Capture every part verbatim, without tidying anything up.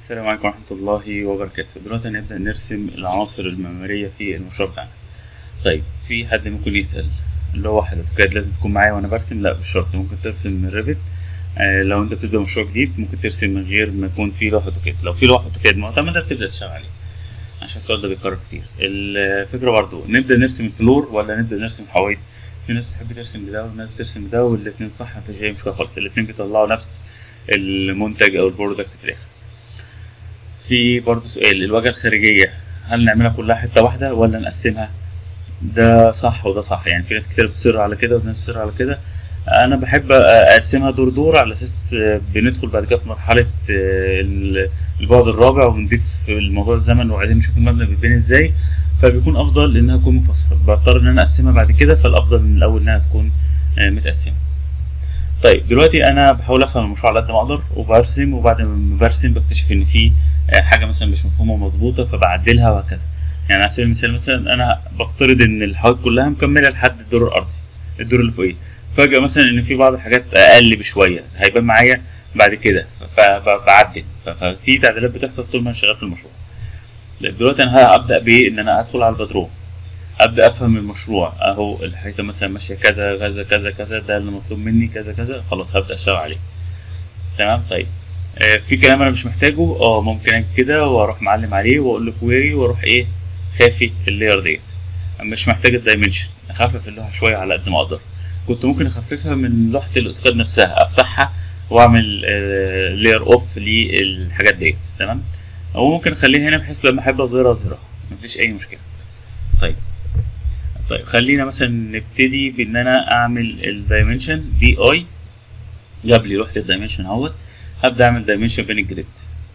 السلام عليكم ورحمة الله وبركاته. دلوقتي هنبدأ نرسم العناصر المعمارية في المشروع بتاعنا. طيب، في حد ممكن يسأل اللي هو واحد أوتوكاد لازم تكون معايا وأنا برسم؟ لا، مش شرط، ممكن ترسم من ريفت. آه لو أنت بتبدأ مشروع جديد ممكن ترسم من غير ما يكون في لوحة أوتوكاد. لو في لوحة أوتوكاد معتمدة بتبدأ تشتغل عليه، عشان السؤال ده بيتكرر كتير. الفكرة برضو نبدأ نرسم الفلور ولا نبدأ نرسم الحوايط. في ناس بتحب ترسم بده وناس بترسم بده، والاتنين صح، مفيش أي مشكلة خالص، الاتنين بيطلعوا نفس المنتج أو البرودكت في الآخر. في برضه سؤال الواجهة الخارجية، هل نعملها كلها حتة واحدة ولا نقسمها؟ ده صح وده صح، يعني في ناس كتير بتصر على كده وناس بتصر على كده. أنا بحب أقسمها دور دور، على أساس بندخل بعد كده في مرحلة البعد الرابع ونضيف الموضوع الزمن وبعدين نشوف المبنى بيتبني ازاي، فبيكون أفضل إنها تكون منفصلة. بضطر إن أنا أقسمها بعد كده، فالأفضل من الأول إنها تكون متقسمة. طيب، دلوقتي انا بحاول افهم المشروع على قد ما اقدر وبرسم، وبعد ما برسم بكتشف ان في حاجه مثلا مش مفهومه مظبوطه فبعدلها وهكذا. يعني على سبيل المثال، مثلا انا بفترض ان الحوائط كلها مكمله لحد الدور الارضي، الدور اللي فوقيه، فجاه مثلا ان في بعض الحاجات اقل بشويه هيبان معايا بعد كده فبعدل، ففي تعديلات بتحصل طول ما انا شغال في المشروع. دلوقتي انا هبدا بايه؟ ان انا ادخل على البدروم، ابدا افهم المشروع، اهو الحيطه مثلا ماشيه كذا كذا كذا كذا، ده اللي مطلوب مني كذا كذا، خلاص هبدا اشتغل عليه. تمام. طيب، آه في كلام انا مش محتاجه، اه ممكن اجي كده واروح معلم عليه واقول له كويري واروح ايه، خافي اللاير ديت. مش محتاج الدايمنشن، اخفف اللوحه شويه على قد ما اقدر. كنت ممكن اخففها من لوحه الاوتوكاد نفسها، افتحها واعمل آه لاير اوف للحاجات ديت. تمام. او ممكن اخليها هنا بحيث لما احب اظهرها اظهرها، مفيش اي مشكله. طيب طيب خلينا مثلا نبتدي بان انا اعمل الدايمنشن دي اي، جاب لي لوحه الدايمنشن اهوت. هبدا اعمل دايمنشن بين الجريد.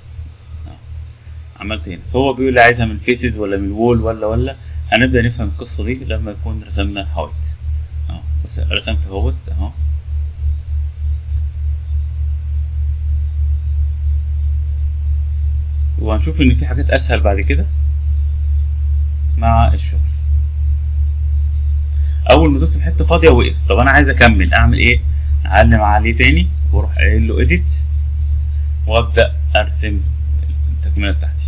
عملت هنا، فهو بيقول لي عايزها من فيسز ولا من وول ولا ولا هنبدا نفهم القصه دي لما يكون رسمنا حوائط. اهو بس رسمت اهوت اهو. وهنشوف ان في حاجات اسهل بعد كده مع الشغل. اول ما دوست في حته فاضيه وقف، طب انا عايز اكمل، اعمل ايه؟ اعلم عليه تاني واروح قايل له اديت وابدا ارسم التكمله بتاعتي.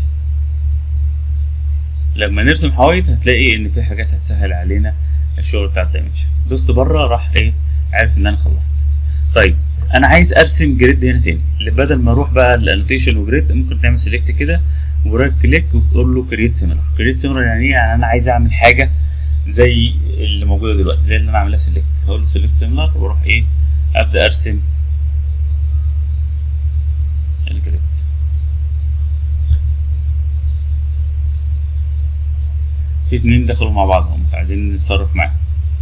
لما نرسم حوايط هتلاقي ان في حاجات هتسهل علينا الشغل بتاع الدايمنشن. دوست بره راح ايه، عارف ان انا خلصت. طيب، انا عايز ارسم جريد هنا تاني، اللي بدل ما اروح بقى الانوتيشن وجريد ممكن تعمل سيلكت كده ورايت كليك وتقول له كرييت سيميلر. كرييت سيميلر يعني ايه؟ يعني انا عايز اعمل حاجه زي اللي موجوده دلوقتي، زي اللي انا عاملها سيلكت. هقول له سيلكت سيميلر واروح ايه، ابدا ارسم الجريد. في اتنين دخلوا مع بعض هم عايزين نتصرف معاهم.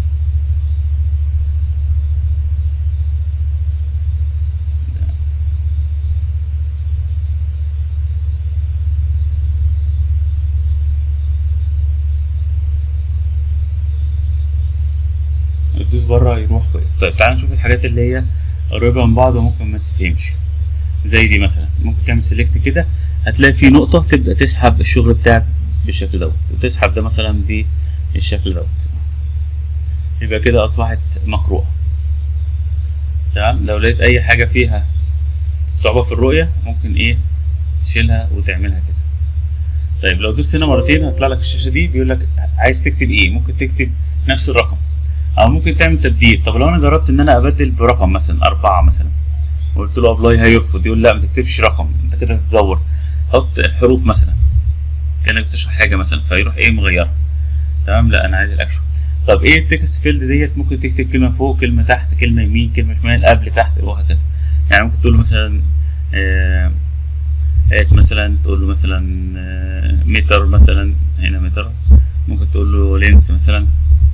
تدوس بره يروح واقف. طيب تعالى نشوف الحاجات اللي هي قريبة من بعض وممكن ما تفهمش. زي دي مثلا، ممكن تعمل سيلكت كده هتلاقي في نقطة تبدأ تسحب الشغل بتاعك بالشكل دوت، وتسحب ده مثلا بالشكل دوت، يبقى كده أصبحت مقروءة. تمام. لو لقيت أي حاجة فيها صعوبة في الرؤية ممكن إيه، تشيلها وتعملها كده. طيب، لو دوست هنا مرتين هتطلع لك الشاشة دي بيقول لك عايز تكتب إيه. ممكن تكتب نفس الرقم او ممكن تعمل تبديل. طب لو انا جربت ان انا ابدل برقم مثلا اربعة مثلا وقلت له ابلاي هيرفض، يقول لا ما تكتبش رقم، انت كده بتزور، حط الحروف مثلا كانك بتشرح حاجه مثلا، فيروح ايه مغيرها. تمام. لا انا عايز الاكشن. طب ايه التكست فيلد ديت؟ ممكن تكتب كلمه فوق، كلمه تحت، كلمه يمين، كلمه شمال، قبل، تحت، وهكذا. يعني ممكن تقول له مثلا آه مثلا تقول له مثلا آه متر مثلا، هنا متر. ممكن تقول له لينس مثلا.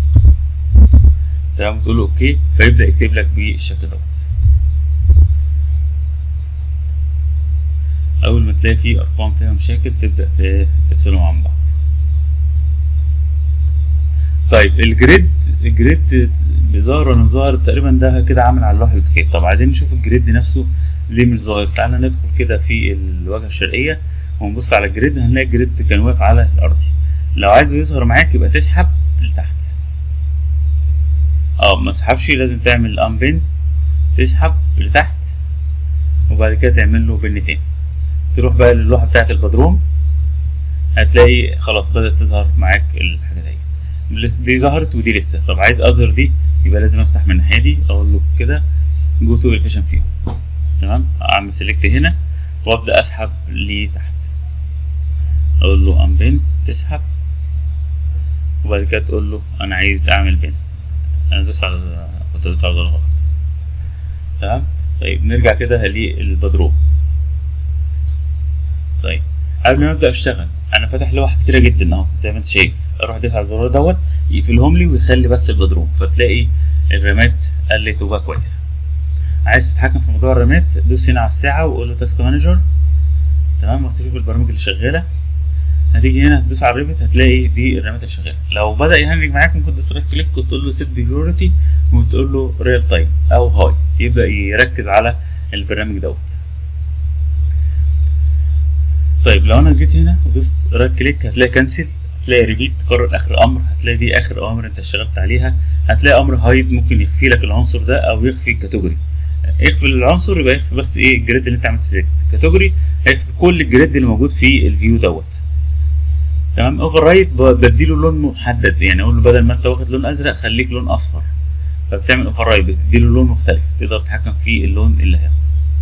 تمام. تقول له اوكي فيبدا يكتب لك بالشكل دوت. اول ما تلاقي فيه ارقام فيها مشاكل تبدا تفصلهم عن بعض. طيب، الجريد الجريد ظاهر ولا مش ظاهر؟ تقريبا ده كده عامل على اللوحه الاوتوكاد. طب عايزين نشوف الجريد نفسه ليه مش ظاهر. تعالى ندخل كده في الواجهه الشرقيه ونبص على الجريد، هنلاقي الجريد كان واقف على الارضي. لو عايزه يظهر معاك يبقى تسحب لتحت. اه ما تسحبش، لازم تعمل انبن، تسحب لتحت وبعد كده تعمل له بن تاني. تروح بقى للوحه بتاعه البدروم، هتلاقي خلاص بدات تظهر معاك الحاجه دي. دي ظهرت ودي لسه. طب عايز اظهر دي، يبقى لازم افتح من الناحيه دي، اقول له كده جو تو الفيشن فيهم. تمام، اعمل سيلكت هنا وابدا اسحب لتحت، اقول له انبين تسحب، وبعد كده تقول له انا عايز اعمل بين. انا دوس على كنت ادوس على غلط. تمام. طيب نرجع كده للبدروم. طيب قبل ما ابدا اشتغل، انا فاتح لوح كتيره جدا اهو زي ما انت شايف، اروح ادوس على الزرار دوت يقفلهم لي ويخلي بس البدروم، فتلاقي الرامات قلت وبقى كويس. عايز تتحكم في موضوع الرامات، دوس هنا على الساعه وقول له تاسك مانجر. تمام، واكتشف البرامج اللي شغاله. هتيجي هنا تدوس على الريفت، هتلاقي دي الرامات اللي شغاله. لو بدا يهنج معاك ممكن تدوس رايت كليك وتقول له سيت بيجوريتي وتقول له ريال تايم او هاي، يبدا يركز على البرنامج دوت. طيب لو انا جيت هنا ودوست رايت كليك، هتلاقي كنسل، هتلاقي ريبيت تكرر اخر امر، هتلاقي دي اخر اوامر انت اشتغلت عليها. هتلاقي امر هايد ممكن يخفي لك العنصر ده او يخفي الكاتيجوري. يخفي العنصر يبقى يخفي بس ايه الجريد اللي انت عملت سيلكت، كاتيجوري هيخفي كل الجريد اللي موجود في الفيو دوت. تمام. اوفر رايت بديله لون محدد، يعني اقول له بدل ما انت واخد لون ازرق خليك لون اصفر، فبتعمل اوفر رايت بتديله لون مختلف، تقدر تتحكم في اللون اللي هياخده.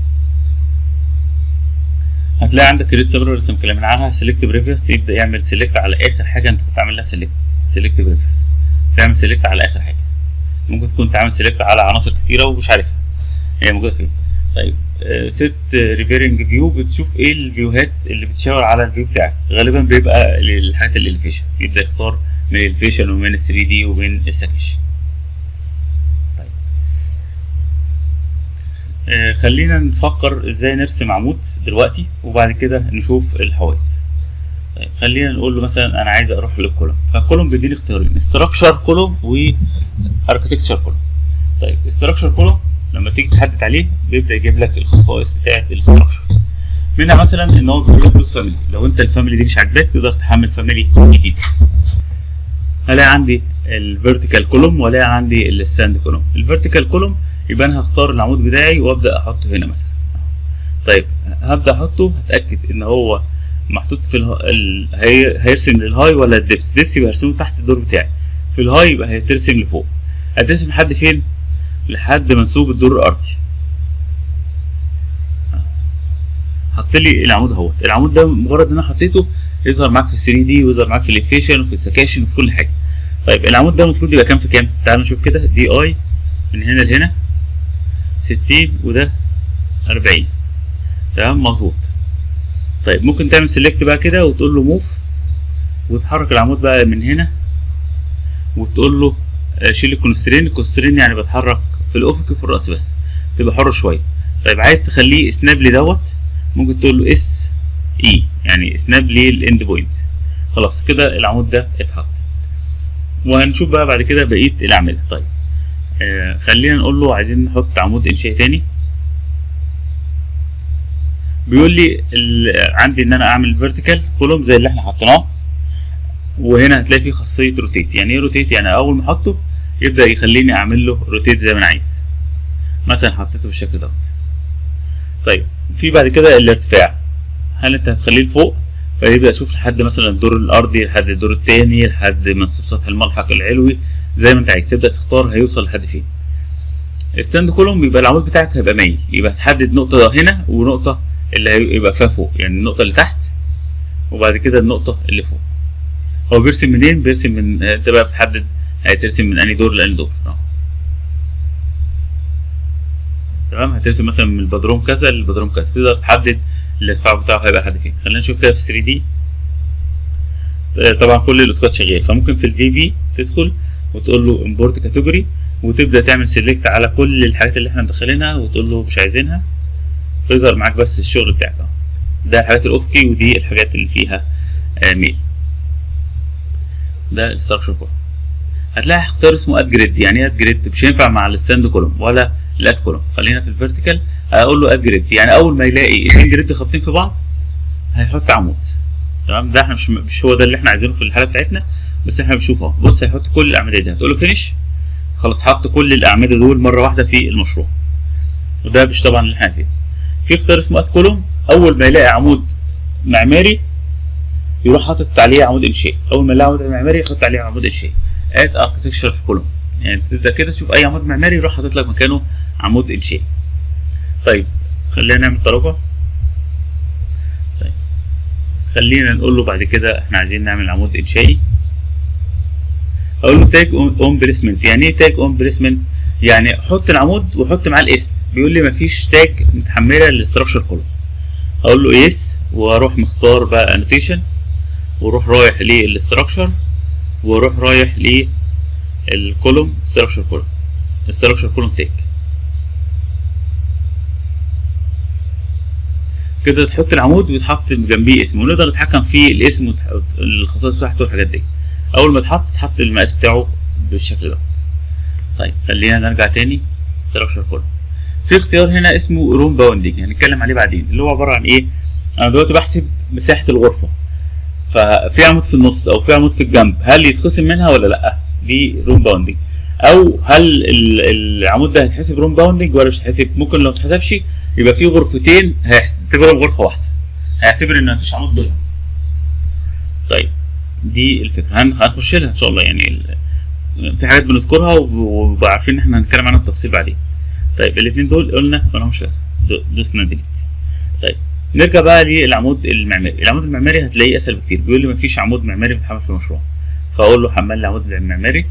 هتلاقي عندك كريت سيرفر لسه مكلمين عنها، سيلكت بريفيوس، يبدا يعمل سيلكت على اخر حاجه انت كنت عامل لها سيلكت. سيلكت بريفيوس تعمل سيلكت على اخر حاجه، ممكن تكون تعمل سيلكت على عناصر كتيره ومش عارفها هي موجوده فين. طيب سيت ريفيرنج فيو، بتشوف ايه الفيوهات اللي بتشاور على الفيو بتاعك، غالبا بيبقى للحاجات الاليفيشن، يبدا يختار من الاليفيشن ومن ال ثري دي ومن السكشن. طيب آه خلينا نفكر ازاي نرسم عمود دلوقتي وبعد كده نشوف الحوائط. طيب خلينا نقول له مثلا انا عايز اروح للكولوم، فالكولوم بيديني اختيارين، استراكشر كولوم واركتكتشر كولوم. طيب استراكشر كولوم لما تيجي تحدد عليه بيبدا يجيب لك الخصائص بتاعه الاستراكشر، منها مثلا ان هو بيقول لك فاميلي، لو انت الفاميلي دي مش عاجباك تقدر تحمل فاميلي جديد. هلاقي عندي الفيرتيكال كولوم ولاقي عندي الستاند كولوم. الفيرتيكال كولوم يبقى انا هختار العمود بتاعي وابدا احطه هنا مثلا. طيب هبدا احطه، هتاكد ان هو محطوط في اله... ال... هي... هيرسم للهاي ولا الدبس. دبس يبقى هرسمه تحت الدور بتاعي، في الهاي يبقى هيترسم لفوق. هترسم لحد فين؟ لحد منسوب الدور الارضي. حط لي العمود اهوت، العمود ده مجرد ان انا حطيته يظهر معاك في ال ثري دي ويظهر معاك في الانفيشن وفي السكاشن وفي كل حاجه. طيب العمود ده المفروض يبقى كام في كام؟ تعالوا نشوف كده. دي اي من هنا لهنا ستين وده أربعين. تمام مظبوط. طيب ممكن تعمل سيلكت بقى كده وتقول له موف وتحرك العمود بقى من هنا وتقول له شيل الكونسترين. الكونسترين يعني بتحرك في الافق وفي الراس بس، تبقى حر شويه. طيب عايز تخليه سناب لي دوت، ممكن تقول له اس اي يعني سناب لي الاند بوينت. خلاص كده العمود ده اتحط، وهنشوف بقى بعد كده بقيه الاعمده. طيب آه خلينا نقول له عايزين نحط عمود انشائي تاني. بيقول لي عندي ان انا اعمل فيرتيكال كولوم زي اللي احنا حطيناه، وهنا هتلاقي فيه خاصيه روتيت. يعني ايه روتيت؟ يعني اول ما احطه يبدا يخليني اعمل له روتيت زي ما انا عايز. مثلا حطيته بالشكل دوت. طيب في بعد كده الارتفاع، هل انت هتخليه لفوق فيبدا يشوف لحد مثلا الدور الارضي، لحد الدور الثاني، لحد منسوب سطح الملحق العلوي، زي ما انت عايز تبدا تختار هيوصل لحد فين. ستاند كولوم بيبقى العمود بتاعك هيبقى مايل، يبقى تحدد نقطه هنا ونقطه اللي هيبقى فيها فوق، يعني النقطه اللي تحت وبعد كده النقطه اللي فوق. هو بيرسم منين؟ بيرسم من انت بقى بتحدد هترسم من انهي دور لانهي دور. اه تمام. هترسم مثلا من البدروم كذا للبدروم كذا، تقدر تحدد الارتفاع بتاعه هيبقى لحد فين. خلينا نشوف كده في ثري دي. طبعا كل الاوتوكاد شغال، فممكن في الفي في تدخل وتقول له امبورت كاتيجوري وتبدا تعمل سيلكت على كل الحاجات اللي احنا مدخلينها وتقول له مش عايزينها، فيظهر معاك بس الشغل بتاعك. ده الحاجات الافقي ودي الحاجات اللي فيها ميل. ده الاستراكشر كولوم. هتلاقي اختيار اسمه اد جريد. يعني ايه اد جريد؟ مش هينفع مع الستاند كولوم ولا الاد كولوم. خلينا في الفيرتيكال، هقول له اد جريد، يعني اول ما يلاقي اتنين جريد خابطين في بعض هيحط عمود. تمام. ده احنا مش مش هو ده اللي احنا عايزينه في الحاله بتاعتنا، بس احنا بنشوفه. بص هيحط كل الاعمده دي، هتقول له فينيش، خلاص حط كل الاعمده دول مره واحده في المشروع. وده مش طبعا اللي احنا عايزينه. في اختيار اسمه اد كولوم، اول ما يلاقي عمود معماري يروح حاطط عليه عمود انشائي، اول ما يلاقي عمود معماري يحط عليه عمود انشائي. اد اركتكشر في كولوم، يعني تبدا كده تشوف اي عمود معماري يروح حاطط لك مكانه عمود انشائي. طيب خلينا نعمل طريقه. طيب خلينا نقول له بعد كده احنا عايزين نعمل عمود انشائي. اقول له تاج اون بليسمنت. يعني ايه تاج اون بليسمنت؟ يعني حط العمود وحط معاه الاسم. بيقول لي مفيش تاج متحمله للاستراكشر كولوم. اقول له يس واروح مختار بقى انوتيشن واروح رايح للاستراكشر واروح رايح للكولوم استراكشر كولوم استراكشر كولوم تاج. كده تحط العمود ويتحط جنبيه اسمه ونقدر نتحكم في الاسم والخصائص بتاعته والحاجات دي. اول ما اتحط تحط المقاس بتاعه بالشكل ده. طيب خلينا نرجع تاني استراكشر كولوم. في اختيار هنا اسمه روم باوندنج هنتكلم عليه بعدين، اللي هو عباره عن ايه؟ انا دلوقتي بحسب مساحه الغرفه، ففي عمود في النص او في عمود في الجنب، هل يتخصم منها ولا لا؟ دي روم باوندنج. او هل العمود ده هيتحسب روم باوندنج ولا مش هيتحسب؟ ممكن لو اتحسبش يبقى في غرفتين هيعتبرهم غرفه واحده، هيعتبر ان مفيش عمود بينهم. طيب دي الفكره هنخش لها ان شاء الله، يعني في حاجات بنذكرها وعارفين ان احنا هنتكلم عنها بالتفصيل بعدين. طيب الاثنين دول قلنا مالهمش لازمه، دوسنا ديليت. طيب نرجع بقى للعمود المعماري. العمود المعماري هتلاقيه اسهل بكتير، بيقول لي مفيش عمود معماري متحمل في المشروع، فاقول له حمل لي العمود المعماري.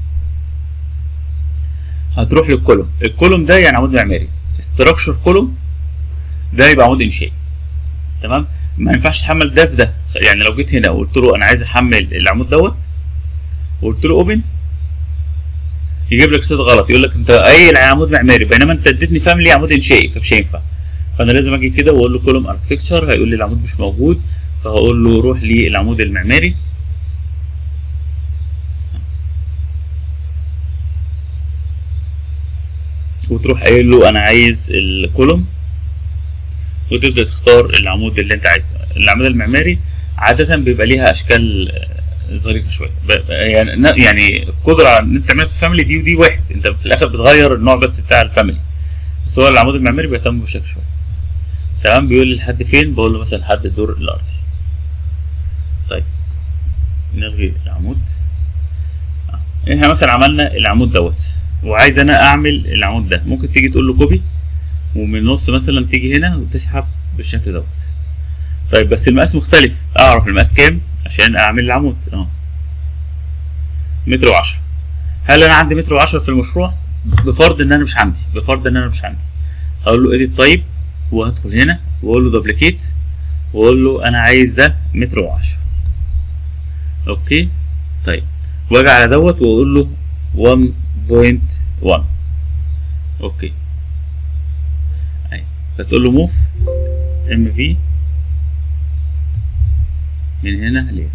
هتروح للكولوم، الكولوم ده يعني عمود معماري، استراكشر كولوم ده يبقى عمود انشائي. تمام؟ ما ينفعش تحمل ده في ده، يعني لو جيت هنا وقلت له انا عايز احمل العمود دوت وقلت له اوبن يجيب لك صيغه غلط، يقول لك انت قايل عمود معماري بينما انت اديتني فاميلي عمود انشائي، فمش هينفع. فانا لازم اجي كده واقول له كولوم اركتكتشر، هيقول لي العمود مش موجود، فهقول له روح للعمود المعماري. وتروح قايل له انا عايز الكولوم وتبدا تختار العمود اللي انت عايزه. العمود المعماري عاده بيبقى ليها اشكال ظريفه شويه، يعني يعني القدره على ان انت تعملها في الفاميلي دي ودي واحد، انت في الاخر بتغير النوع بس بتاع الفاميلي، بس هو العمود المعماري بيهتم بشكل شويه. تمام؟ بيقول لي لحد فين؟ بقول له مثلا لحد الدور الارضي. طيب نلغي العمود. احنا مثلا عملنا العمود دوت وعايز انا اعمل العمود ده، ممكن تيجي تقول له كوبي ومن النص مثلا تيجي هنا وتسحب بالشكل دوت. طيب بس المقاس مختلف، اعرف المقاس كام عشان اعمل العمود. اه متر وعشرة. هل انا عندي متر وعشرة في المشروع؟ بفرض ان انا مش عندي، بفرض ان انا مش عندي هقول له اديت طيب وهدخل هنا واقول له دوبليكيت واقول له انا عايز ده متر وعشرة. اوكي. طيب واجي على دوت واقول له واحد بوينت واحد. اوكي. اهي فتقول له موف ام في من هنا لهنا.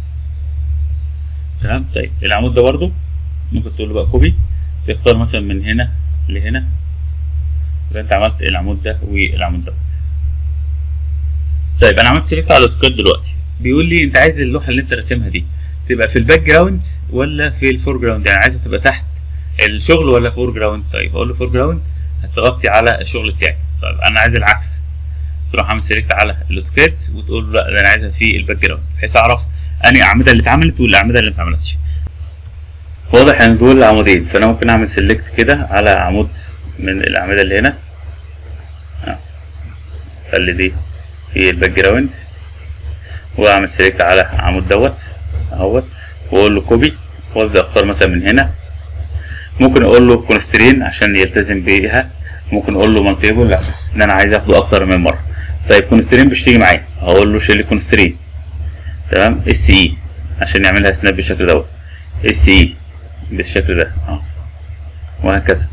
تمام؟ طيب العمود ده برضو ممكن تقول له بقى كوبي، تختار مثلا من هنا لهنا، يبقى انت عملت العمود ده والعمود دوت. طيب انا عملت سيلكت على الاوتوكاد دلوقتي، بيقول لي انت عايز اللوحه اللي انت راسمها دي تبقى في الباك جراوند ولا في الفور جراوند، يعني عايزها تبقى تحت الشغل ولا فور جراوند. طيب اقول له فور جراوند هتغطي على الشغل بتاعي. طيب انا عايز العكس، تروح عامل سيلكت على الاوتوكاد وتقول له لا ده انا عايزها في الباك جراوند، بحيث اعرف انهي الاعمده اللي اتعملت والاعمده اللي ما اتعملتش. واضح ان دول عمودين، فانا ممكن اعمل سيلكت كده على عمود من الاعمده اللي هنا، خلي دي في الباك جراوند، واعمل سيلكت على عمود دوت اهوت واقول له كوبي وابدا اختار مثلا من هنا. ممكن اقول له كونسترين عشان يلتزم بيها، ممكن اقول له مالتيبل على اساس ان انا عايز اخده اكتر من مره. طيب كونسترين مش تيجي معايا، هقول له شيل لي كونسترين. تمام؟ اس اي عشان يعملها سناب بالشكل دوت، اس اي بالشكل ده اه وهكذا.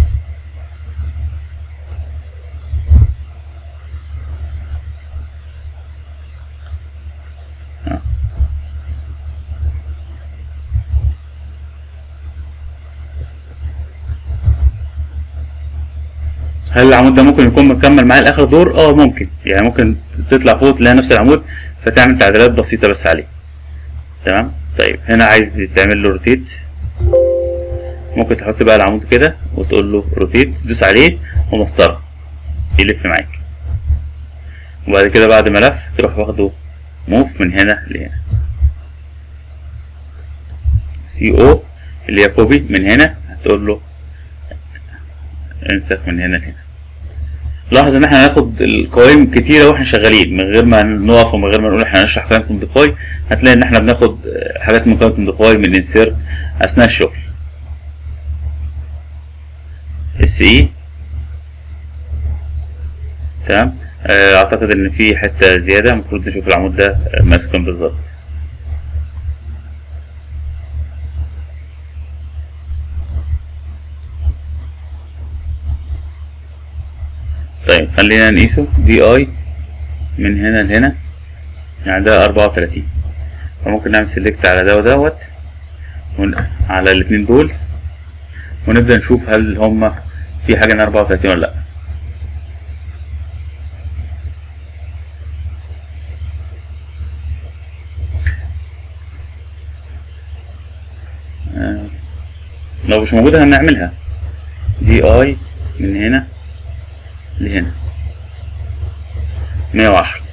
هل العمود ده ممكن يكون مكمل معايا لاخر دور؟ اه ممكن، يعني ممكن تطلع فوق تلاقي نفس العمود فتعمل تعديلات بسيطه بس عليه. تمام؟ طيب هنا عايز تعمل له روتيت، ممكن تحط بقى العمود كده وتقول له روتيت، تدوس عليه ومسطره يلف معاك. وبعد كده بعد ملف تروح واخده موف من هنا لهنا، سي او اللي هي كوبي من هنا، هتقول له انسخ من هنا لهنا. لاحظ ان احنا هناخد القوائم كتيره واحنا شغالين من غير ما نقف ومن غير ما نقول احنا هنشرح قائمه موديفاي. هتلاقي ان احنا بناخد حاجات من قائمه موديفاي من انسيرت اثناء الشغل. اس اي تمام. اعتقد ان في حته زياده المفروض نشوف العمود ده ماسكن بالظبط. طيب خلينا نقيسه دي اي من هنا لهنا، يعني ده اربعة وتلاتين، فممكن نعمل سيلكت على ده ودوت على الاتنين دول ونبدأ نشوف هل هما في حاجة من اربعة وتلاتين ولا لأ. آه. لو مش موجودة هنعملها دي اي من هنا لهنا مية وعشرة.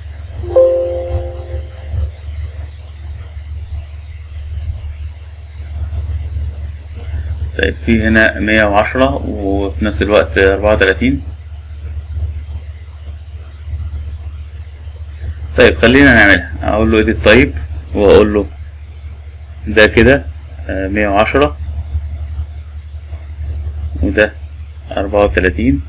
طيب في هنا مية وعشرة وفي نفس الوقت اربعة وتلاتين. طيب خلينا نعملها، اقول له edit طيب واقول له ده كده مية وعشرة وده اربعة وتلاتين،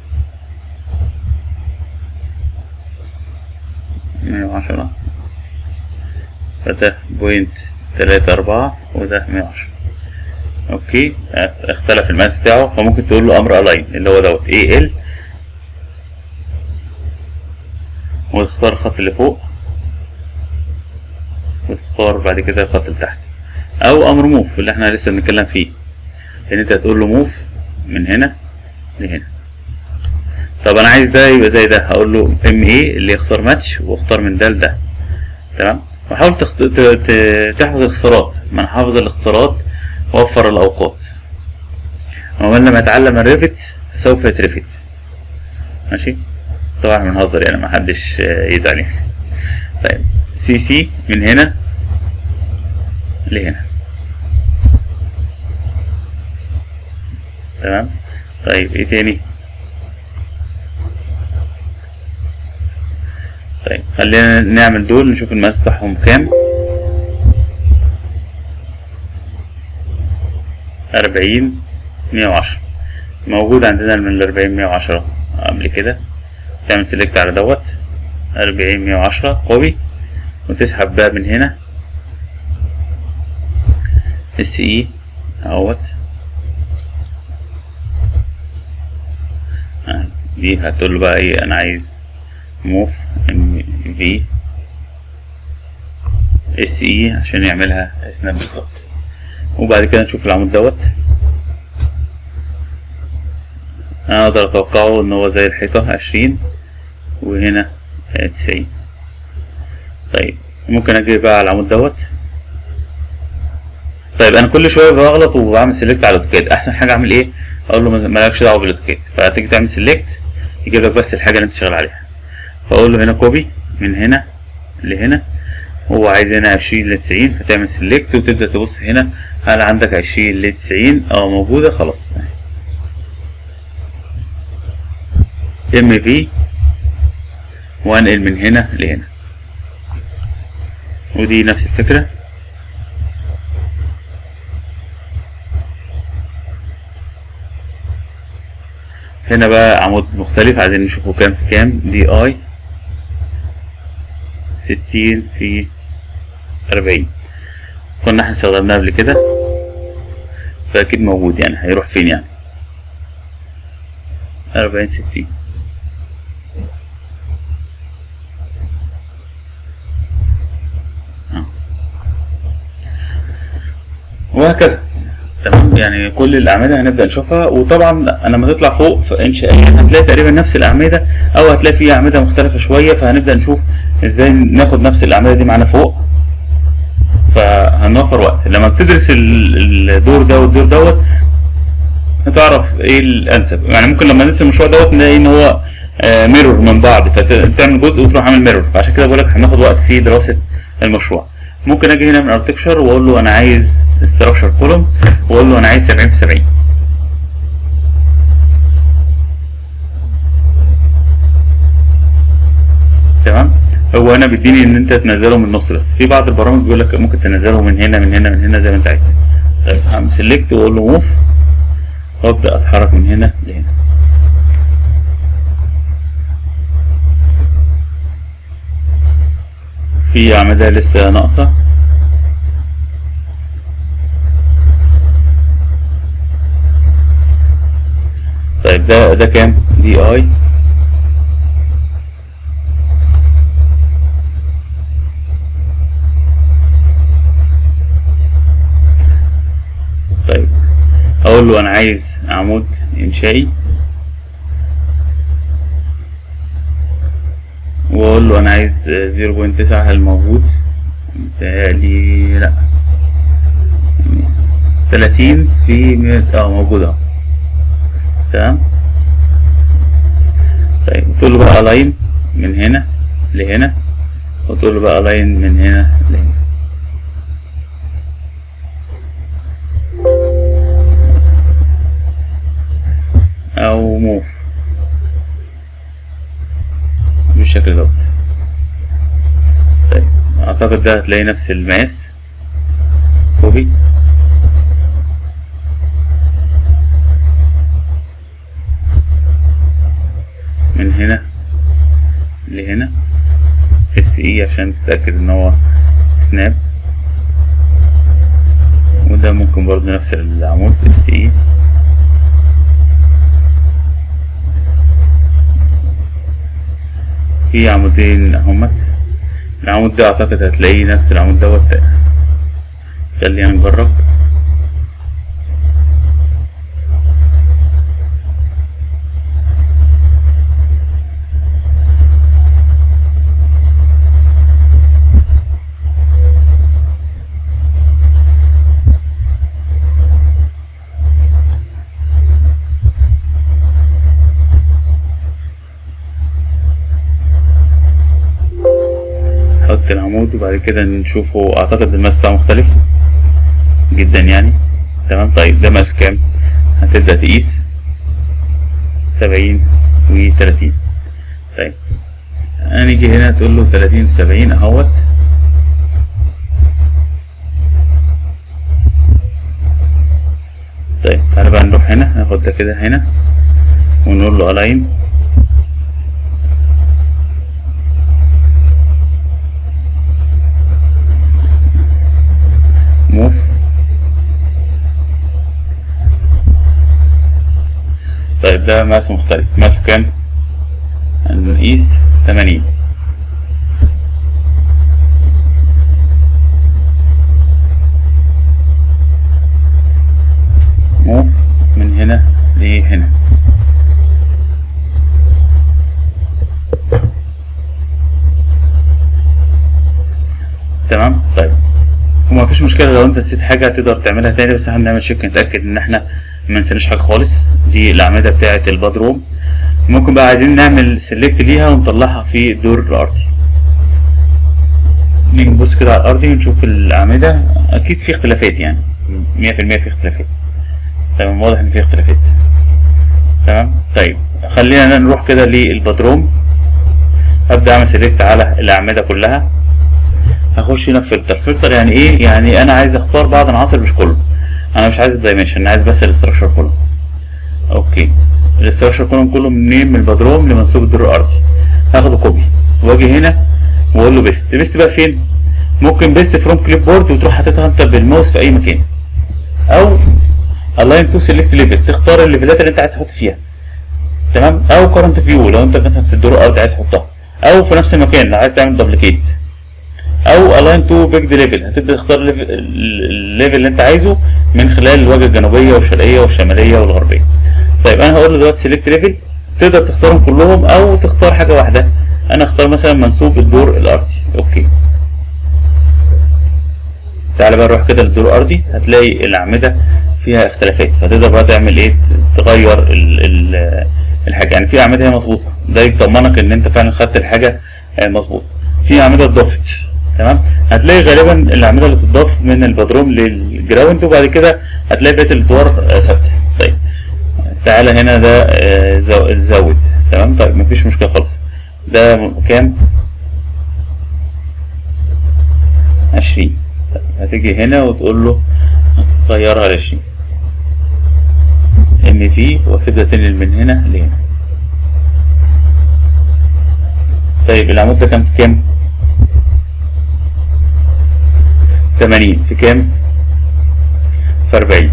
مية وعشرة، فده بوينت تلاتة اربعة وده مية وعشرة. اوكي اختلف المقاس بتاعه، فممكن تقول له امر الاين اللي هو دوت اي ال وتختار الخط اللي فوق وتختار بعد كده الخط اللي تحت، او امر موف اللي احنا لسه بنتكلم فيه ان انت هتقول له موف من هنا لهنا. طب انا عايز ده يبقى زي ده، هقول له ام اي اللي يختار ماتش واختار من ده لده. تمام. وحاول تخت... ت... تحفظ الاختصارات، ما انا حافظ الاختصارات وفر الاوقات. ومن لم يتعلم الريفت سوف يترفت. ماشي. طبعا بنهزر يعني، ما حدش يزعل يعني. طيب سي سي من هنا لهنا. تمام. طيب ايه تاني؟ طيب خلينا نعمل دول نشوف المقاس بتاعهم كام. اربعين مية وعشرة موجود عندنا من الاربعين مية وعشرة قبل كده. تعمل سيلكت على دوت اربعين مية وعشرة كوبي وتسحب بقى من هنا اس اي اهوت. دي هتقول له بقى ايه، انا عايز موف ام في اس اي عشان يعملها سناب بالظبط. وبعد كده نشوف العمود دوت، انا اقدر اتوقعه ان هو زي الحيطة عشرين وهنا تسعين. طيب ممكن اجي بقى على العمود دوت. طيب انا كل شويه بغلط وبعمل سيلكت على الاوتوكاد، احسن حاجه اعمل ايه؟ اقول له مالكش دعوه بالاوتوكاد، فتيجي تعمل سيلكت يجيب لك بس الحاجه اللي انت شغال عليها. فاقول له هنا كوبي من هنا لهنا، هو عايز هنا عشرين لتسعين، فتعمل سيلكت وتبدا تبص هنا هل عندك عشرين لتسعين اه موجوده خلاص. ام في وانقل من هنا لهنا، ودي نفس الفكره. هنا بقى عمود مختلف عايزين نشوفه كام في كام. دي اي ستين في اربعين، كنا احنا استخدمناه قبل كده فاكيد موجود، يعني هيروح فين يعني؟ اربعين ستين. وهكذا. تمام. يعني كل الاعمده هنبدا نشوفها، وطبعا لما تطلع فوق في انشائيا هتلاقي تقريبا نفس الاعمده او هتلاقي فيها اعمده مختلفه شويه، فهنبدا نشوف ازاي ناخد نفس الاعمده دي معانا فوق، فهنوفر وقت. لما بتدرس الدور ده والدور دوت هتعرف ايه الانسب. يعني ممكن لما ندرس المشروع دوت نلاقي ان هو آه ميرور من بعض، فتعمل جزء وتروح عامل ميرور. فعشان كده بقول لك هناخد وقت في دراسه المشروع. ممكن اجي هنا من ارتكشر واقول له انا عايز ستراكشر كولوم، واقول له انا عايز سبعين في سبعين. تمام. هو هنا بيديني ان انت تنزله من النص، بس في بعض البرامج بيقول لك ممكن تنزله من هنا من هنا من هنا زي ما انت عايز. طيب هعمل سيلكت واقول له موف، وابدا اتحرك من هنا لهنا. في اعمده لسه ناقصه. طيب ده ده كام دي اي؟ طيب اقول له انا عايز عمود انشائي، واقول له انا عايز زيرو بوينت تسعة. هل موجود؟ متهيألي لا. تلاتين في مية. اه موجود اهو. تمام. طيب تقول له بقى الاين من هنا لهنا، وتقول له بقى الاين من هنا لهنا. او موف بالشكل دوت. طيب اعتقد ده هتلاقي نفس المقاس. كوبي، من هنا لهنا اس اي عشان تتأكد ان هو سناب. وده ممكن برضه نفس العمود اس اي. في عمودين اهمت. العمود ده اعتقد هتلاقيه نفس العمود دوت. خلينا نجرب. نحط العمود وبعد كده نشوفه. اعتقد المقاس بتاعه مختلف جدا يعني. تمام. طيب ده مقاسه كام؟ هتبدأ تقيس سبعين وتلاتين. طيب هنيجي هنا تقول له تلاتين وسبعين اهوت. طيب تعالى بقى نروح هنا ناخد ده كده هنا ونقول له الاين. موف. طيب ده مقاسه مختلف. مقاسه كام؟ هنقيس تمانين. موف من هنا لهنا. تمام. طيب وما فيش مشكله لو انت نسيت حاجه تقدر تعملها تاني، بس احنا بنعمل شيك نتاكد ان احنا ما نسيناش حاجه خالص. دي الاعمده بتاعه البدروم. ممكن بقى عايزين نعمل سيلكت ليها ونطلعها في الدور الارضي. نيجي نبص كده على الارضي ونشوف الاعمده. اكيد في اختلافات يعني مية في المية في اختلافات. تمام. واضح ان في اختلافات. تمام. طيب خلينا نروح كده للبدروم. هبدا اعمل سيلكت على الاعمده كلها. هخش هنا في فلتر. فلتر يعني ايه؟ يعني انا عايز اختار بعض العناصر مش كله. انا مش عايز الدايمنشن، انا عايز بس الاستراكشر كله. اوكي. الاستراكشر كله كله منين؟ من البدروم لمنسوب الدور الارضي. هاخده كوبي واجي هنا واقول له بيست. بيست بقى فين؟ ممكن بيست فروم كليب بورد وتروح حاططها انت بالماوس في اي مكان، او الاين تو سيلكت ليفل تختار الليفلات اللي انت عايز تحط فيها. تمام. او كرنت فيو لو انت مثلا في الدور الارضي عايز تحطها، او في نفس المكان لو عايز تعمل دبليكيت، او الاين تو بيج ليفل هتبدا تختار الليفل اللي انت عايزه من خلال الواجهه الجنوبيه والشرقيه والشماليه والغربيه. طيب انا هقول له دلوقتي سيلكت ليفل. تقدر تختارهم كلهم او تختار حاجه واحده. انا اختار مثلا منسوب الدور الارضي. اوكي. تعالى بقى نروح كده للدور الارضي. هتلاقي الاعمده فيها اختلافات، فتقدر بقى تعمل ايه؟ تغير ال ال الحاجه، يعني في اعمده هي مظبوطه، ده يطمنك ان انت فعلا خدت الحاجه مظبوط. في اعمده اتضافت، تمام، هتلاقي غالبا الاعمده اللي بتضاف من البدروم للجراوند، وبعد كده هتلاقي بقيه الادوار ثابته. طيب تعالى هنا ده زود، تمام. طيب مفيش مشكله خالص. ده كام؟ عشرين. طيب هتيجي هنا وتقول له غيرها لعشرين ام في، وتبدا تنقل من هنا لهنا. طيب العمود ده كان في كام؟ تمانين. في كام؟ في أربعين.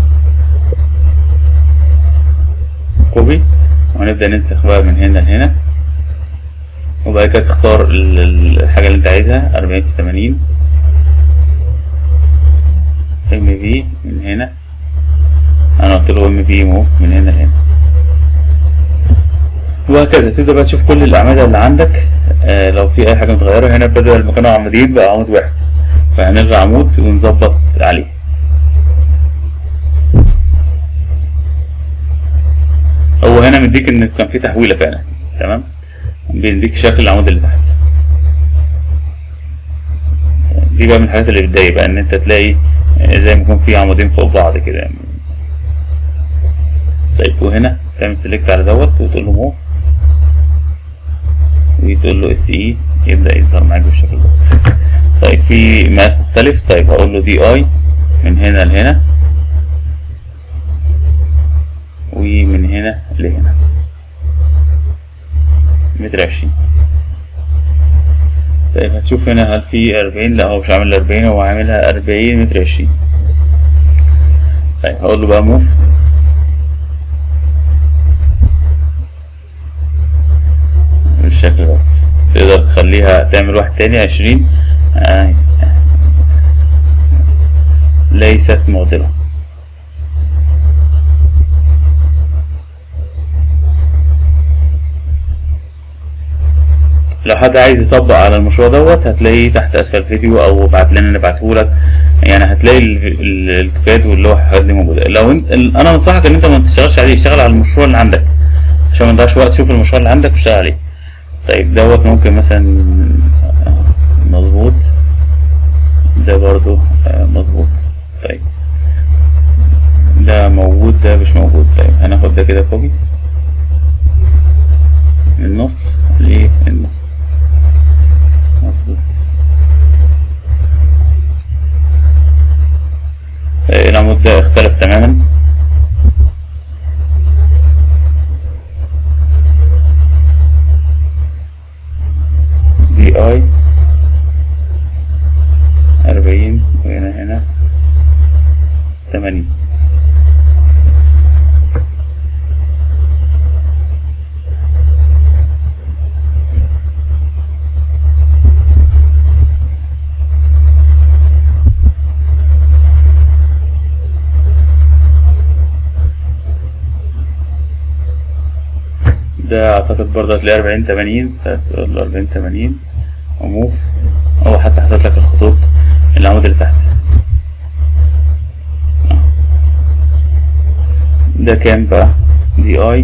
كوبي، وهنبدأ ننسخ بقى من هنا لهنا، وبعد كده تختار الحاجة اللي انت عايزها. أربعين في تمانين ام في من هنا، انا قلت له ام في موف من هنا لهنا، وهكذا. تبدأ بقى تشوف كل الأعمدة اللي عندك. آه لو في أي حاجة متغيرة هنا، بدل ما كانوا عمودين بقى عمود واحد، فهنلغي عمود ونظبط عليه. هو هنا مديك ان كان في تحويله فعلا، تمام، بيديك شكل العمود اللي تحت. دي بقى من الحاجات اللي بتضايق بقى، ان انت تلاقي زي ما يكون في عمودين فوق بعض كده يعني. طيب وهنا تعمل سيلكت على دوت وتقول له موف، وتقول له اس اي، يبدا يظهر معاك بالشكل دوت. طيب في مقاس مختلف. طيب هقول له دي اي من هنا لهنا، ومن هنا لهنا متر عشرين. طيب هتشوف هنا هل في أربعين؟ لا، هو مش عامل أربعين، هو عاملها أربعين متر عشرين. طيب هقول له بقى موف، بالشكل دوت. تقدر تخليها تعمل واحد تاني عشرين. آه. ليست معضلة. لو حد عايز يطبق على المشروع دوت هتلاقيه تحت اسفل الفيديو، او ابعت لنا نبعتهولك، يعني هتلاقي الاوتوكاد واللوحة دي موجودة. لو انت، انا انصحك ان انت ما تشتغلش عليه، اشتغل على المشروع اللي عندك عشان ما تضيعش وقت. شوف المشروع اللي عندك واشتغل عليه. طيب دوت ممكن مثلا مظبوط، ده برضو مظبوط. طيب ده موجود، ده مش موجود. طيب هناخد ده كده كوبي من النص للنص، مظبوط. العمود ده اختلف تماما. دي اي أربعين، وهنا هنا تمانين. ده اعتقد برضه هتلاقي أربعين تمانين، فتقول له أربعين تمانين وموف. هو حتى حاطط لك الخطوط العمود اللي تحت. ده كام بقى؟ دي اي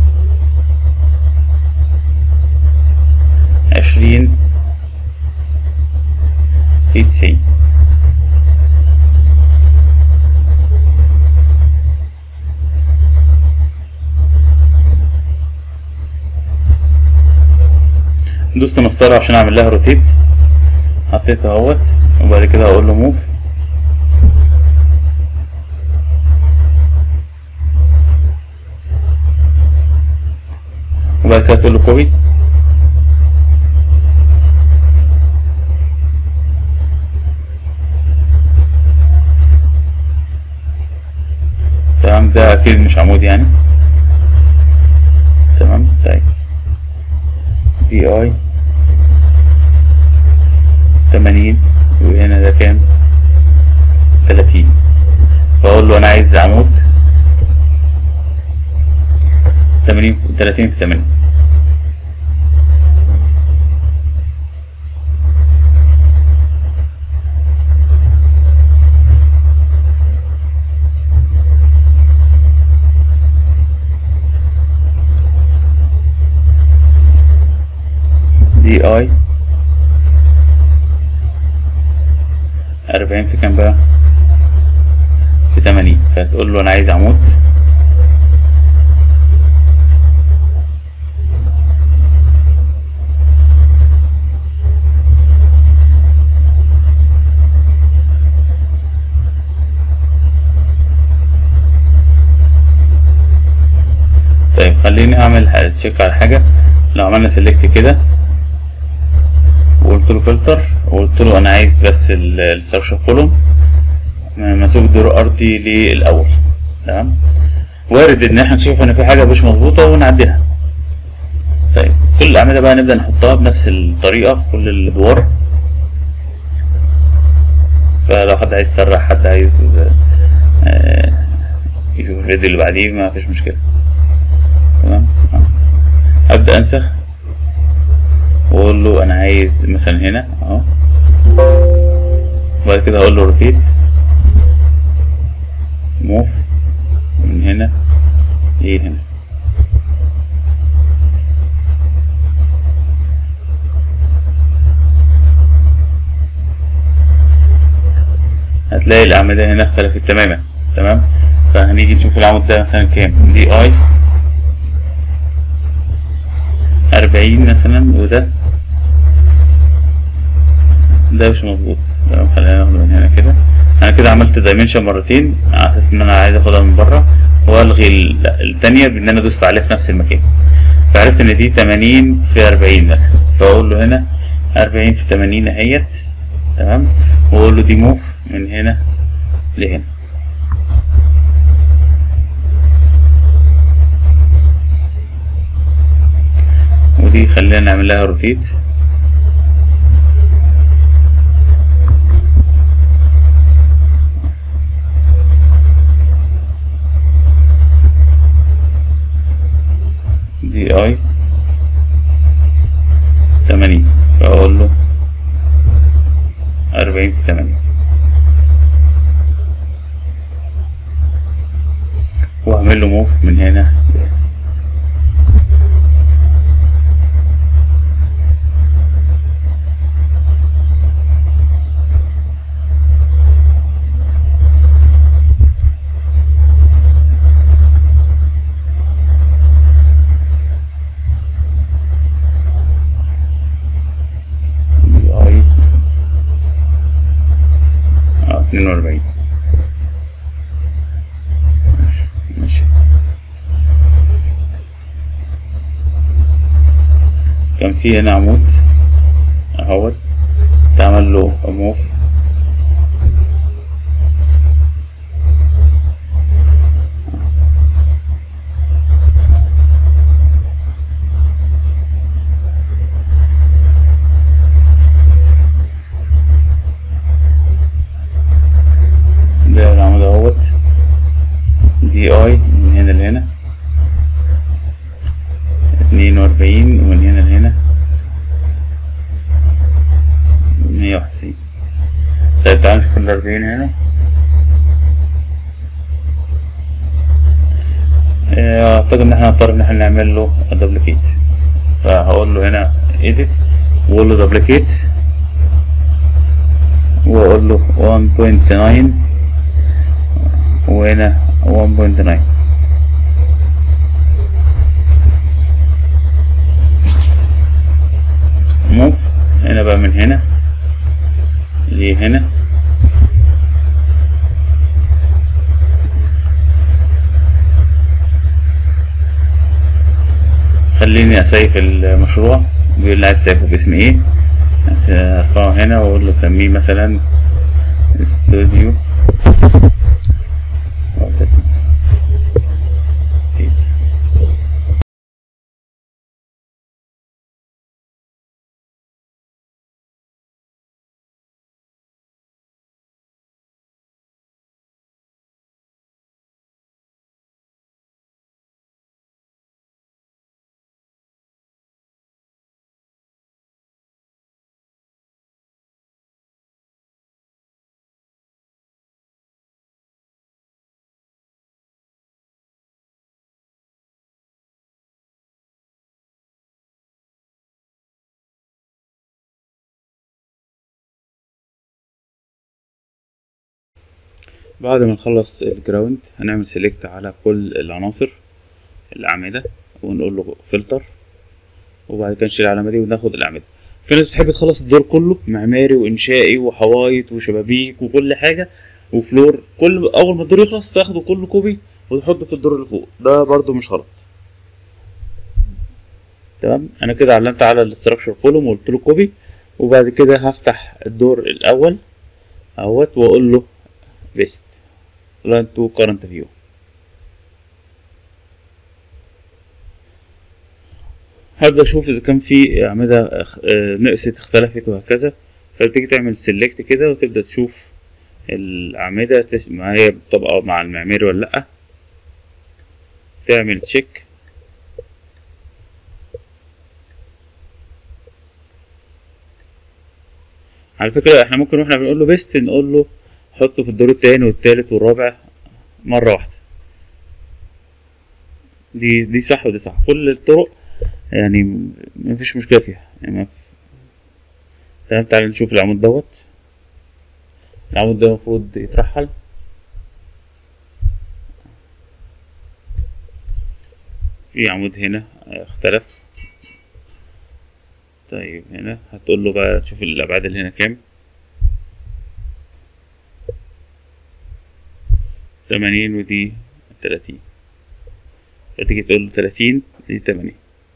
عشرين في تسعين. دوست مسطرة عشان اعمل لها روتيت، حطيتها اهوت، وبعد كده هقول له موف، وبعد كده تقول له كوبي، تمام. ده اكيد مش عمود يعني، تمام. طيب دي اي تمانين، وهنا ده كام؟ تلاتين. فاقول له انا عايز عمود تمانين، تلاتين في تمانين. دي اي أربعين في كام بقى؟ في تمانين. فتقول له انا عايز عمود طيب خليني اعمل تشيك على حاجة. لو عملنا سيلكت كده وقلت له فلتر وقلت له انا عايز بس الستراكشر كولوم مسوق دور ارضي للاول، تمام، وارد ان احنا نشوف ان في حاجه مش مظبوطه ونعدلها. طيب كل الاعمده بقى نبدا نحطها بنفس الطريقه في كل الادوار. فلو حد عايز يسرح، حد عايز آه يشوف الفيديو اللي بعديه، ما فيش مشكله. تمام. ابدا انسخ واقول له انا عايز مثلا هنا اهو، وبعد كده هقول له روتيت موف من هنا لهنا. هتلاقي الأعمدة هنا اختلفت تماما. تمام. فهنيجي نشوف العمود ده مثلا كام، دي اي أربعين مثلا، وده ده مش مظبوط. تمام. خلينا ناخده من هنا كده. انا كده عملت دايمنشن مرتين على اساس ان انا عايز اخدها من بره، والغي التانية بان انا دوست عليها في نفس المكان. فعرفت ان دي تمانين في أربعين مثلا، فاقول له هنا أربعين في تمانين اهيت. تمام. واقول له دي موف من هنا لهنا. ودي خلينا نعمل لها روتيت. دي اي تمانين، فاقول له أربعين في تمانين، واعمل له موف من هنا. اتنين وأربعين. ماشي. كان في هنا عمود اهوت، تعمل له موف ده العمود اهوت، دي اي من هنا لهنا اتنين وأربعين، ومن هنا لهنا مية وتسعين. طيب تعالى نشوف الأربعين هنا. اعتقد ان احنا هنضطر ان احنا نعمل له دوبليكيت. فهقول له هنا edit واقول له دوبليكيت واقول له واحد نقطة تسعة وهنا واحد نقطة تسعة. موف هنا بقى من هنا لهنا. خليني اسيف المشروع، بيقول لي عايز تسيفه باسم ايه. هرفعه هنا واقول له سميه مثلا استوديو بعد ما نخلص الجراوند هنعمل سيلكت على كل العناصر الأعمدة ونقول له فلتر، وبعد كده نشيل العلامة دي وناخد الأعمدة. في ناس بتحب تخلص الدور كله معماري وإنشائي وحوايط وشبابيك وكل حاجة وفلور، كل أول ما الدور يخلص تاخده كله كوبي وتحطه في الدور اللي فوق، ده برضو مش غلط. تمام، أنا كده علمت على الاستراكشر كولوم وقلت له كوبي، وبعد كده هفتح الدور الأول اهوت واقول له بيست لاين تو كارنت فيو. هبدأ اشوف اذا كان في اعمدة نقصت اختلفت وهكذا، فبتيجي تعمل سيلكت كده وتبدأ تشوف الاعمدة ما هي طبقة مع المعماري ولا لأ، تعمل تشيك. على فكرة احنا ممكن واحنا بنقول له بيست نقول له حطه في الدور التاني والتالت والرابع مرة واحدة، دي دي صح ودي صح، كل الطرق يعني مفيش مشكلة فيها يعني. تمام، تعالى نشوف العمود دوت. العمود ده المفروض يترحل، في عمود هنا اختلف. طيب هنا هتقول له بقى تشوف الابعاد اللي هنا كام، تمانين ودي تلاتين، فتيجي تقول له تلاتين دي تمانين.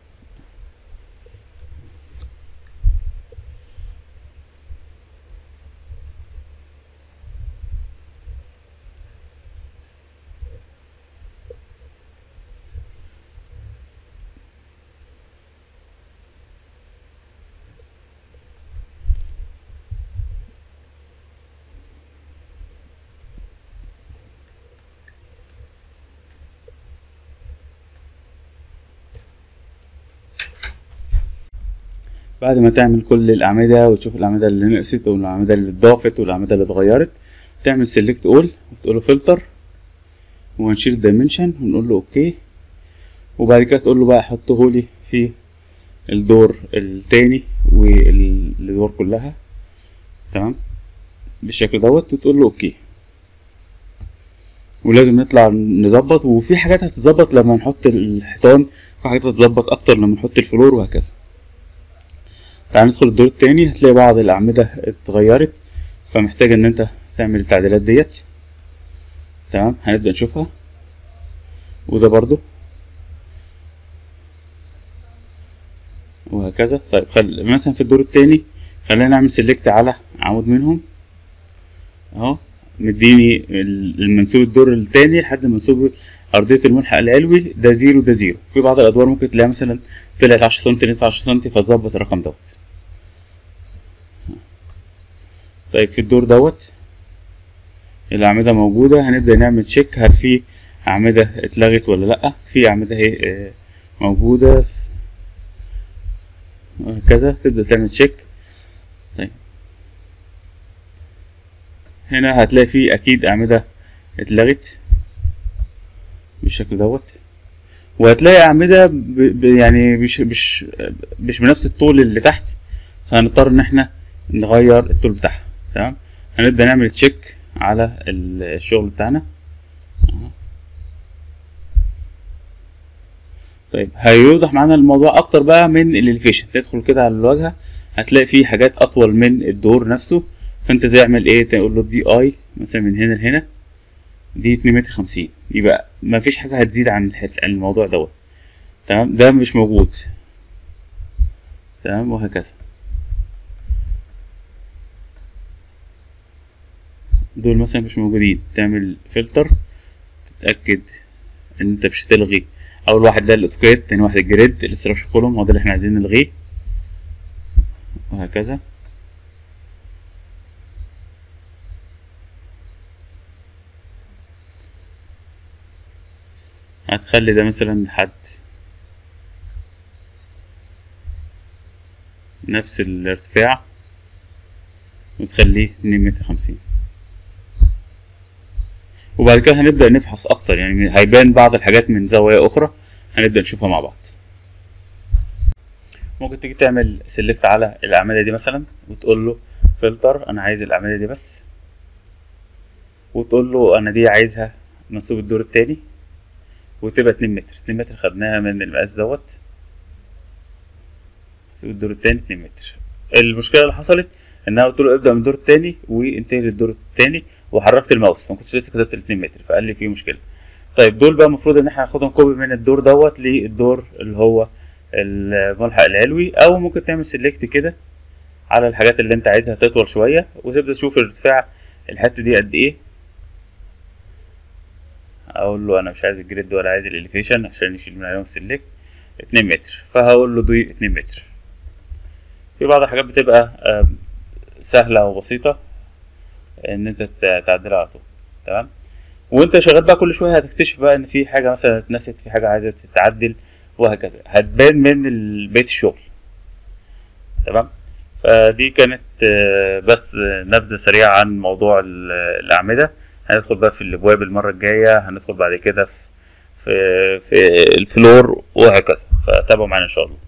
بعد ما تعمل كل الأعمدة وتشوف الأعمدة اللي نقصت والأعمدة اللي اتضافت والأعمدة اللي اتغيرت، تعمل سيلكت اول وتقول له فلتر وهنشيل الدايمنشن ونقول له اوكي، وبعد كده تقول له بقى حطه لي في الدور التاني والدور كلها. تمام بالشكل دوت وتقول له اوكي. ولازم نطلع نظبط، وفي حاجات هتتظبط لما نحط الحيطان، في حاجات هتتظبط اكتر لما نحط الفلور وهكذا. تعال ندخل الدور التاني، هتلاقي بعض الأعمدة اتغيرت فمحتاج ان انت تعمل التعديلات ديت. تمام، هنبدأ نشوفها. وده برضو وهكذا. طيب خل... مثلا في الدور التاني خلينا نعمل سيلكت على عمود منهم اهو، مديني المنسوب الدور التاني لحد منسوب أرضية الملحق العلوي ده زيرو ده زيرو. في بعض الأدوار ممكن تلاقيها مثلا طلعت عشرة سنتي نزلت عشرة سنتي فتظبط الرقم دوت. طيب في الدور دوت الأعمدة موجودة، هنبدأ نعمل تشيك هل في أعمدة اتلغت ولا لأ. في أعمدة اهي موجودة وهكذا، تبدأ تعمل تشيك. طيب هنا هتلاقي فيه أكيد أعمدة اتلغت بالشكل دوت، وهتلاقي أعمدة ب... ب... يعني مش مش مش بنفس الطول اللي تحت، فهنضطر إن احنا نغير الطول بتاعها. تمام، هنبدأ نعمل تشيك على الشغل بتاعنا. طيب هيوضح معانا الموضوع اكتر بقى من الاليفيشن. تدخل كده على الواجهه هتلاقي فيه حاجات اطول من الدور نفسه، فانت تعمل ايه؟ تقول له دي اي مثلا من هنا لهنا دي اتنين متر خمسين، يبقى ما فيش حاجه هتزيد عن الموضوع دوت. تمام، ده مش موجود. تمام، وهكذا. دول مثلا مش موجودين، تعمل فلتر تتاكد ان انت مش هتلغي. اول واحد ده الاوتوكاد، تاني واحد الجريد، الاستراكشر كولوم هو ده اللي احنا عايزين نلغيه، وهكذا. هتخلي ده مثلا لحد نفس الارتفاع وتخليه اتنين متر خمسين. وبعد كده هنبدأ نفحص اكتر، يعني هيبان بعض الحاجات من زوايا اخرى هنبدأ نشوفها مع بعض. ممكن تيجي تعمل سيلكت على الأعمدة دي مثلا وتقول له فلتر، انا عايز الأعمدة دي بس، وتقول له انا دي عايزها منسوب الدور التاني، وتبقى اتنين متر. اتنين متر خدناها من المقاس دوت، منسوب الدور التاني اتنين متر. المشكله اللي حصلت ان انا قلت له ابدا من الدور التاني وانتهي للدور التاني، وحركت الماوس ما كنتش لسه كتبت ال اتنين متر، فقال لي في مشكله. طيب دول بقى المفروض ان احنا هناخدهم كوبي من الدور دوت للدور اللي هو الملحق العلوي، او ممكن تعمل سيلكت كده على الحاجات اللي انت عايزها تطول شويه، وتبدا تشوف ارتفاع الحته دي قد ايه. اقول له انا مش عايز الجريد ولا عايز الاليفيشن عشان يشيل من عليهم سيلكت. اتنين متر، فهقول له ضي اتنين متر. في بعض الحاجات بتبقى سهله وبسيطه ان انت تعدلها على طول. تمام. وانت شغال بقى كل شويه هتكتشف بقى ان في حاجه مثلا اتنست، في حاجه عايزه تتعدل، وهكذا هتبان من بقيه الشغل. تمام. فدي كانت بس نبذه سريعه عن موضوع الاعمده. هندخل بقى في الابواب المره الجايه، هندخل بعد كده في في في الفلور وهكذا، فتابعوا معانا ان شاء الله.